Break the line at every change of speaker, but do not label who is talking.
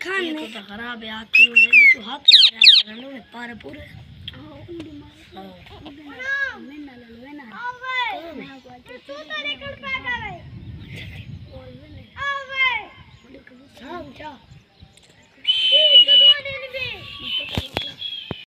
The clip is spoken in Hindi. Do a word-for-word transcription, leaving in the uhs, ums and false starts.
खाने
ये तो खराब है आती हूँ ले तो हाथ में रंडो ने पार पूरे
हां उंडी मार हां मैं ना ले ले ना तू तो लेकर पे गए और ले आवे मुझे कब शाम जा